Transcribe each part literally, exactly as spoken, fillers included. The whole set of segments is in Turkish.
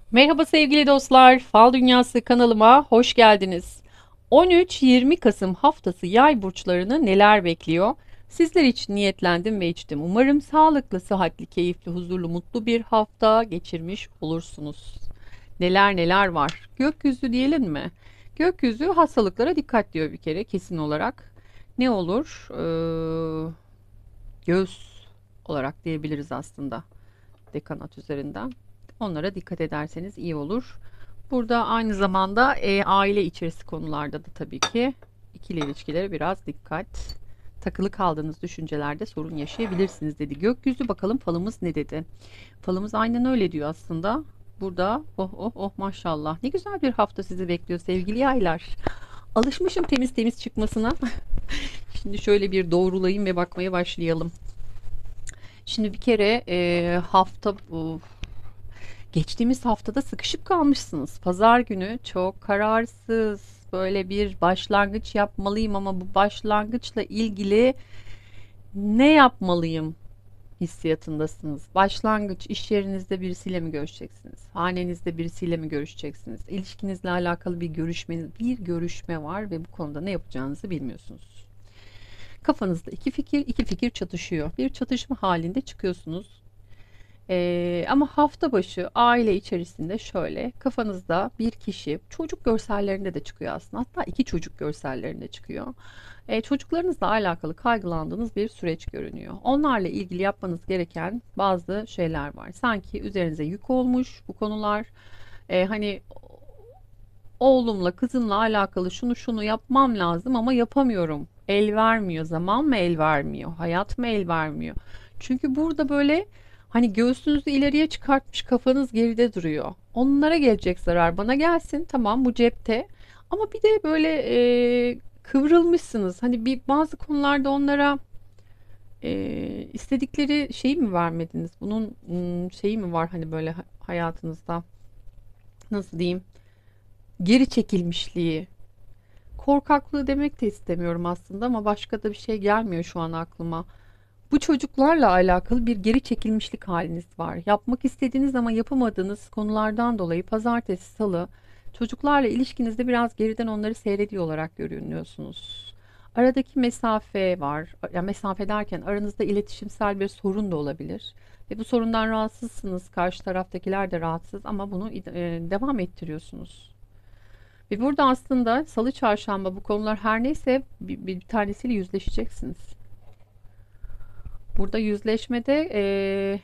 Merhaba sevgili dostlar, Fal Dünyası kanalıma hoş geldiniz. on üç yirmi Kasım haftası yay burçlarını neler bekliyor? Sizler için niyetlendim ve içtim. Umarım sağlıklı, sıhhatli, keyifli, huzurlu, mutlu bir hafta geçirmiş olursunuz. Neler neler var? Gökyüzü diyelim mi? Gökyüzü hastalıklara dikkat diyor bir kere kesin olarak. Ne olur? Ee, göğüs olarak diyebiliriz aslında dekanat üzerinden. Onlara dikkat ederseniz iyi olur. Burada aynı zamanda e, aile içerisi konularda da tabii ki ikili ilişkilere biraz dikkat. Takılı kaldığınız düşüncelerde sorun yaşayabilirsiniz dedi. Gökyüzü bakalım falımız ne dedi? Falımız aynen öyle diyor aslında. Burada oh oh oh maşallah. Ne güzel bir hafta sizi bekliyor sevgili yaylar. Alışmışım temiz temiz çıkmasına. Şimdi şöyle bir doğrulayayım ve bakmaya başlayalım. Şimdi bir kere e, hafta bu geçtiğimiz haftada sıkışıp kalmışsınız. Pazar günü çok kararsız, böyle bir başlangıç yapmalıyım ama bu başlangıçla ilgili ne yapmalıyım hissiyatındasınız. Başlangıç iş yerinizde birisiyle mi görüşeceksiniz? Hanenizde birisiyle mi görüşeceksiniz? İlişkinizle alakalı bir görüşmeniz, bir görüşme var ve bu konuda ne yapacağınızı bilmiyorsunuz. Kafanızda iki fikir, iki fikir çatışıyor. Bir çatışma halinde çıkıyorsunuz. Ee, ama hafta başı aile içerisinde şöyle kafanızda bir kişi çocuk görsellerinde de çıkıyor aslında, hatta iki çocuk görsellerinde çıkıyor. Ee, çocuklarınızla alakalı kaygılandığınız bir süreç görünüyor. Onlarla ilgili yapmanız gereken bazı şeyler var. Sanki üzerinize yük olmuş bu konular. Ee, hani oğlumla kızımla alakalı şunu şunu yapmam lazım ama yapamıyorum. El vermiyor. Zaman mı el vermiyor? Hayat mı el vermiyor? Çünkü burada böyle hani göğsünüzü ileriye çıkartmış, kafanız geride duruyor. Onlara gelecek zarar bana gelsin. Tamam, bu cepte. Ama bir de böyle e, kıvrılmışsınız. Hani bir bazı konularda onlara e, istedikleri şeyi mi vermediniz? Bunun hmm, şeyi mi var hani böyle hayatınızda? Nasıl diyeyim? Geri çekilmişliği. Korkaklığı demek de istemiyorum aslında ama başka da bir şey gelmiyor şu an aklıma. Bu çocuklarla alakalı bir geri çekilmişlik haliniz var. Yapmak istediğiniz ama yapamadığınız konulardan dolayı pazartesi, salı çocuklarla ilişkinizde biraz geriden onları seyrediyor olarak görünüyorsunuz. Aradaki mesafe var. Ya mesafe derken aranızda iletişimsel bir sorun da olabilir. Ve bu sorundan rahatsızsınız. Karşı taraftakiler de rahatsız ama bunu e, devam ettiriyorsunuz. Ve burada aslında salı çarşamba bu konular her neyse bir, bir tanesiyle yüzleşeceksiniz. Burada yüzleşmede eee,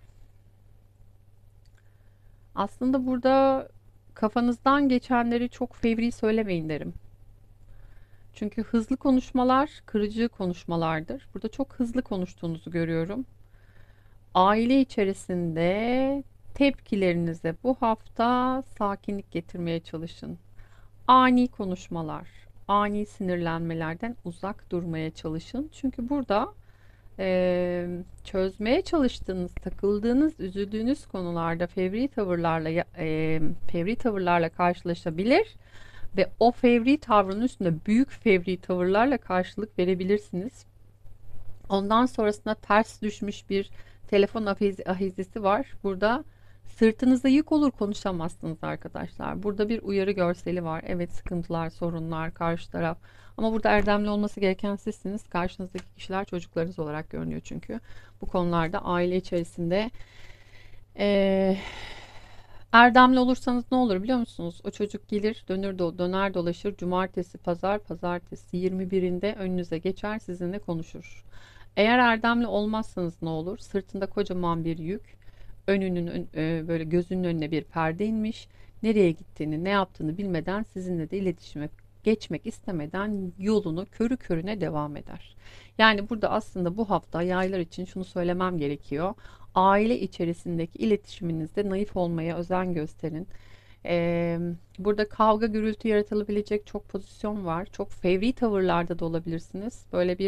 aslında burada kafanızdan geçenleri çok fevri söylemeyin derim. Çünkü hızlı konuşmalar kırıcı konuşmalardır. Burada çok hızlı konuştuğunuzu görüyorum. Aile içerisinde tepkilerinize bu hafta sakinlik getirmeye çalışın. Ani konuşmalar, ani sinirlenmelerden uzak durmaya çalışın. Çünkü burada eee, çözmeye çalıştığınız, takıldığınız, üzüldüğünüz konularda fevri tavırlarla eee, fevri tavırlarla karşılaşabilir ve o fevri tavrın üstünde büyük fevri tavırlarla karşılık verebilirsiniz. Ondan sonrasında ters düşmüş bir telefon ahiz- ahizesi var. Burada sırtınıza yük olur, konuşamazsınız arkadaşlar. Burada bir uyarı görseli var. Evet, sıkıntılar, sorunlar, karşı taraf. Ama burada erdemli olması gereken sizsiniz. Karşınızdaki kişiler çocuklarınız olarak görünüyor çünkü. Bu konularda aile içerisinde eee, erdemli olursanız ne olur biliyor musunuz? O çocuk gelir, dönür do döner dolaşır. Cumartesi, pazar, pazartesi yirmi birinde önünüze geçer, sizinle konuşur. Eğer erdemli olmazsanız ne olur? Sırtında kocaman bir yük, önünün ön- e, böyle gözünün önüne bir perde inmiş. Nereye gittiğini, ne yaptığını bilmeden sizinle de iletişime geçmek istemeden yolunu körü körüne devam eder. Yani burada aslında bu hafta yaylar için şunu söylemem gerekiyor. Aile içerisindeki iletişiminizde naif olmaya özen gösterin. Ee, burada kavga gürültü yaratılabilecek çok pozisyon var. Çok fevri tavırlarda da olabilirsiniz. Böyle bir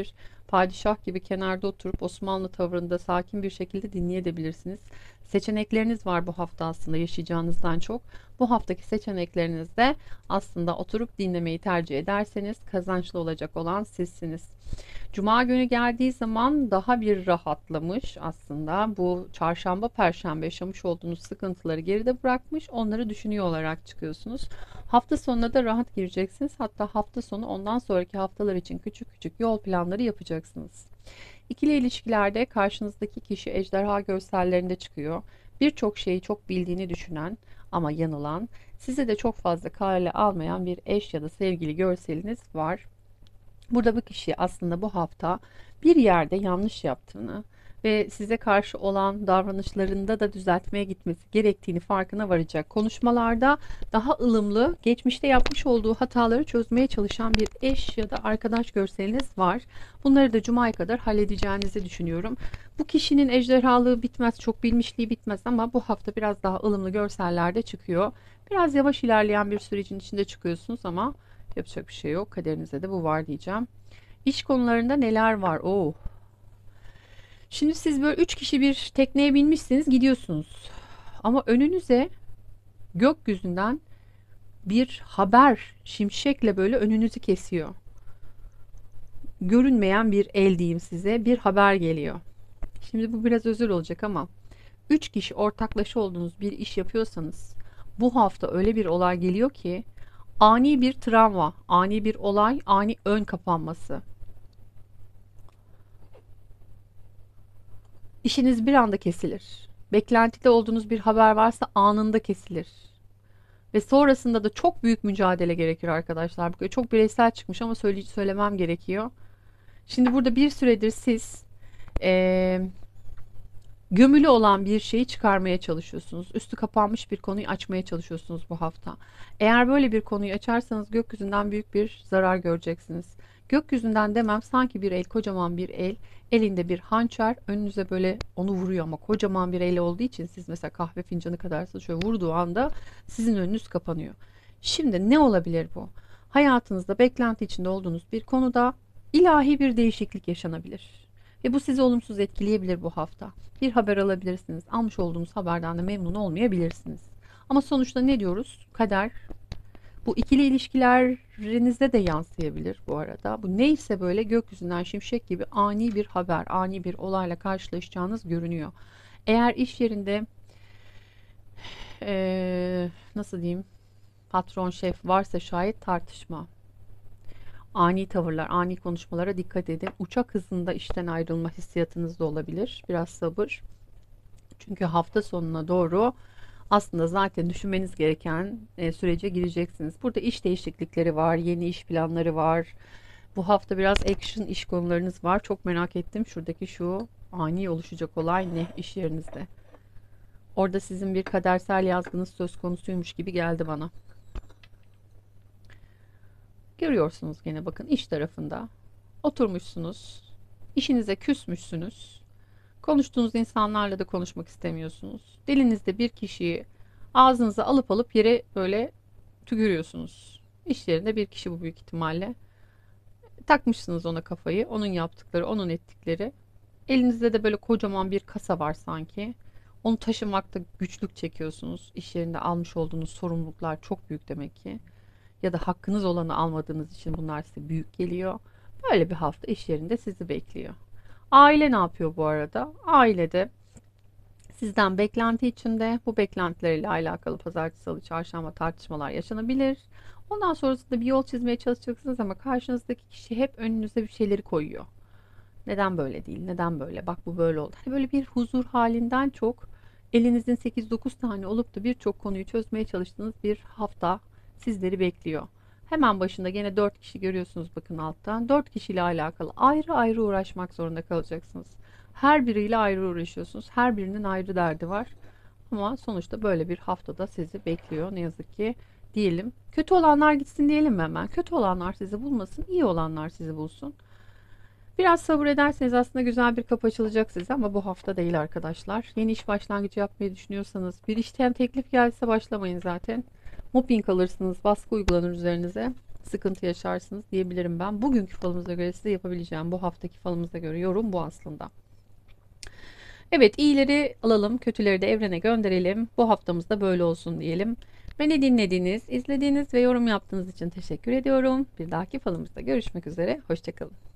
Padişah gibi kenarda oturup Osmanlı tavrında sakin bir şekilde dinleyebilirsiniz. Seçenekleriniz var bu hafta aslında yaşayacağınızdan çok. Bu haftaki seçeneklerinizde aslında oturup dinlemeyi tercih ederseniz kazançlı olacak olan sizsiniz. Cuma günü geldiği zaman daha bir rahatlamış aslında. Bu çarşamba, perşembe yaşamış olduğunuz sıkıntıları geride bırakmış, onları düşünüyor olarak çıkıyorsunuz. Hafta sonuna da rahat gireceksiniz. Hatta hafta sonu ondan sonraki haftalar için küçük küçük yol planları yapacaksınız. İkili ilişkilerde karşınızdaki kişi ejderha görsellerinde çıkıyor. Birçok şeyi çok bildiğini düşünen ama yanılan, size de çok fazla kale almayan bir eş ya da sevgili görseliniz var. Burada bu kişi aslında bu hafta bir yerde yanlış yaptığını ve size karşı olan davranışlarında da düzeltmeye gitmesi gerektiğini farkına varacak. Konuşmalarda daha ılımlı, geçmişte yapmış olduğu hataları çözmeye çalışan bir eş ya da arkadaş görseliniz var. Bunları da Cuma'ya kadar halledeceğinizi düşünüyorum. Bu kişinin ejderhalığı bitmez, çok bilmişliği bitmez ama bu hafta biraz daha ılımlı görsellerde çıkıyor. Biraz yavaş ilerleyen bir sürecin içinde çıkıyorsunuz ama yapacak bir şey yok. Kaderinize de bu var diyeceğim. İş konularında neler var? Oo. Şimdi siz böyle üç kişi bir tekneye binmişsiniz, gidiyorsunuz. Ama önünüze gökyüzünden bir haber şimşekle böyle önünüzü kesiyor. Görünmeyen bir el diyeyim size, bir haber geliyor. Şimdi bu biraz özür olacak ama üç kişi ortaklaşa olduğunuz bir iş yapıyorsanız bu hafta öyle bir olay geliyor ki ani bir travma, ani bir olay, ani ön kapanması. İşiniz bir anda kesilir. Beklentide olduğunuz bir haber varsa anında kesilir. Ve sonrasında da çok büyük mücadele gerekir arkadaşlar. Bu çok bireysel çıkmış ama söyle söylemem gerekiyor. Şimdi burada bir süredir siz eee, gömülü olan bir şeyi çıkarmaya çalışıyorsunuz. Üstü kapanmış bir konuyu açmaya çalışıyorsunuz bu hafta. Eğer böyle bir konuyu açarsanız gökyüzünden büyük bir zarar göreceksiniz. Gökyüzünden demem, sanki bir el, kocaman bir el, elinde bir hançer, önünüze böyle onu vuruyor ama kocaman bir el olduğu için siz mesela kahve fincanı kadarsınız, şöyle vurduğu anda sizin önünüz kapanıyor. Şimdi ne olabilir bu? Hayatınızda beklenti içinde olduğunuz bir konuda ilahi bir değişiklik yaşanabilir. Ve bu sizi olumsuz etkileyebilir bu hafta. Bir haber alabilirsiniz. Almış olduğunuz haberden de memnun olmayabilirsiniz. Ama sonuçta ne diyoruz? Kader. Bu ikili ilişkilerinizde de yansıyabilir bu arada. Bu neyse böyle gökyüzünden şimşek gibi ani bir haber, ani bir olayla karşılaşacağınız görünüyor. Eğer iş yerinde ee, nasıl diyeyim, patron, şef varsa şayet tartışma, ani tavırlar, ani konuşmalara dikkat edin. Uçak hızında işten ayrılma hissiyatınız da olabilir. Biraz sabır. Çünkü hafta sonuna doğru aslında zaten düşünmeniz gereken e, sürece gireceksiniz. Burada iş değişiklikleri var, yeni iş planları var. Bu hafta biraz action iş konularınız var. Çok merak ettim. Şuradaki şu ani oluşacak olay ne iş yerinizde? Orada sizin bir kadersel yazgınız söz konusuymuş gibi geldi bana. Görüyorsunuz gene, bakın iş tarafında oturmuşsunuz, işinize küsmüşsünüz, konuştuğunuz insanlarla da konuşmak istemiyorsunuz. Dilinizde bir kişiyi ağzınıza alıp alıp yere böyle tükürüyorsunuz. İş yerinde bir kişi bu büyük ihtimalle. Takmışsınız ona kafayı, onun yaptıkları, onun ettikleri. Elinizde de böyle kocaman bir kasa var sanki. Onu taşımakta güçlük çekiyorsunuz. İş yerinde almış olduğunuz sorumluluklar çok büyük demek ki. Ya da hakkınız olanı almadığınız için bunlar size büyük geliyor. Böyle bir hafta iş yerinde sizi bekliyor. Aile ne yapıyor bu arada? Ailede sizden beklenti içinde, bu beklentileriyle alakalı pazartesi, salı, çarşamba tartışmalar yaşanabilir. Ondan sonrasında bir yol çizmeye çalışacaksınız ama karşınızdaki kişi hep önünüze bir şeyleri koyuyor. Neden böyle değil? Neden böyle? Bak bu böyle oldu. Hani böyle bir huzur halinden çok elinizin sekiz dokuz tane olup da birçok konuyu çözmeye çalıştığınız bir hafta sizleri bekliyor. Hemen başında gene dört kişi görüyorsunuz bakın alttan. dört kişiyle alakalı ayrı ayrı uğraşmak zorunda kalacaksınız. Her biriyle ayrı uğraşıyorsunuz. Her birinin ayrı derdi var. Ama sonuçta böyle bir haftada sizi bekliyor ne yazık ki diyelim. Kötü olanlar gitsin diyelim mi hemen? Kötü olanlar sizi bulmasın, iyi olanlar sizi bulsun. Biraz sabır ederseniz aslında güzel bir kapı açılacak size ama bu hafta değil arkadaşlar. Yeni iş başlangıcı yapmayı düşünüyorsanız, bir işten teklif gelse başlamayın zaten. Mobbing alırsınız, baskı uygulanır üzerinize. sıkıntı yaşarsınız diyebilirim ben. Bugünkü falımıza göre size yapabileceğim bu haftaki falımıza göre yorum bu aslında. Evet, iyileri alalım, kötüleri de evrene gönderelim. Bu haftamızda böyle olsun diyelim. Beni dinlediğiniz, izlediğiniz ve yorum yaptığınız için teşekkür ediyorum. Bir dahaki falımızda görüşmek üzere. Hoşça kalın.